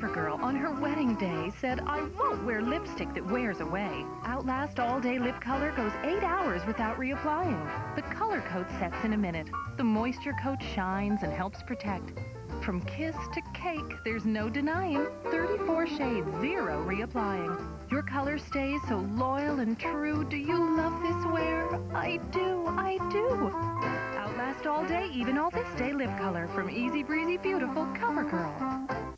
CoverGirl on her wedding day said, "I won't wear lipstick that wears away." Outlast All-Day Lip Color goes 8 hours without reapplying. The color coat sets in a minute. The moisture coat shines and helps protect. From kiss to cake, there's no denying. 34 shades, 0 reapplying. Your color stays so loyal and true. Do you love this wear? I do, I do. Outlast all day, even all this day lip color from Easy Breezy Beautiful CoverGirl.